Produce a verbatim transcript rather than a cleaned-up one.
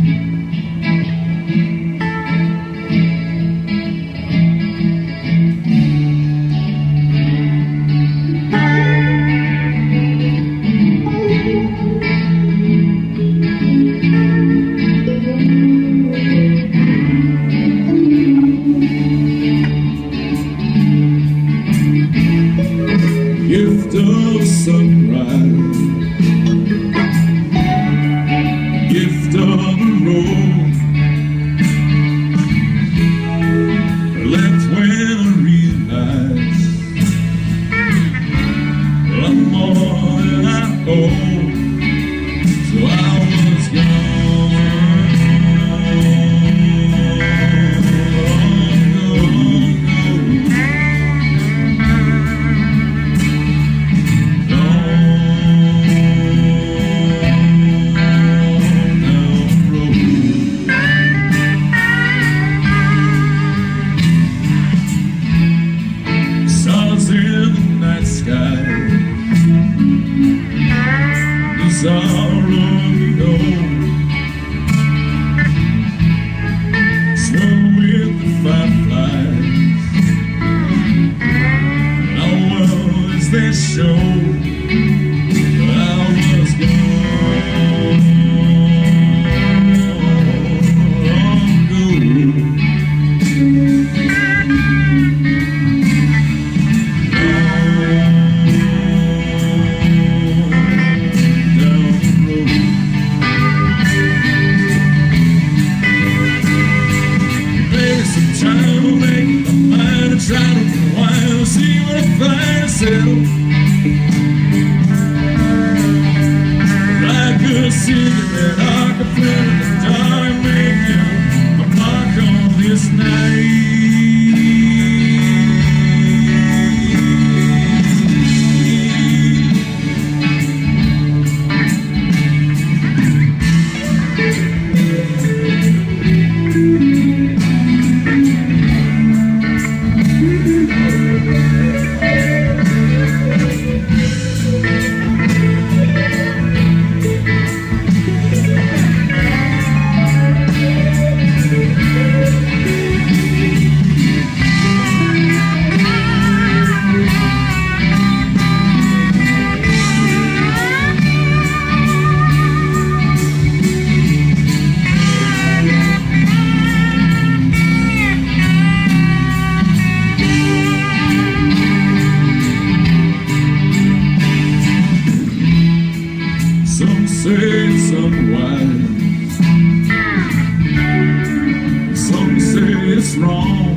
Gift of sunrise, gift of a road, left when I realized I'm more than I owe, so I was gone. Sorrow, no, swim with the fireflies. How well is this show? I was gone. Try to unwind, see what I find myself. Like a cigarette, I can feel in the dark, making a mark on this night. Some say some wise, some say it's wrong.